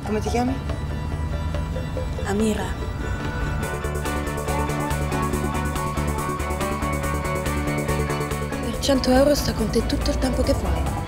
Come ti chiami? Amira. Per 100 euro sta con te tutto il tempo che vuoi.